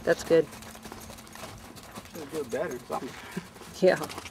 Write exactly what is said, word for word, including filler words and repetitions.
That's good. Should do it better. Something. Yeah.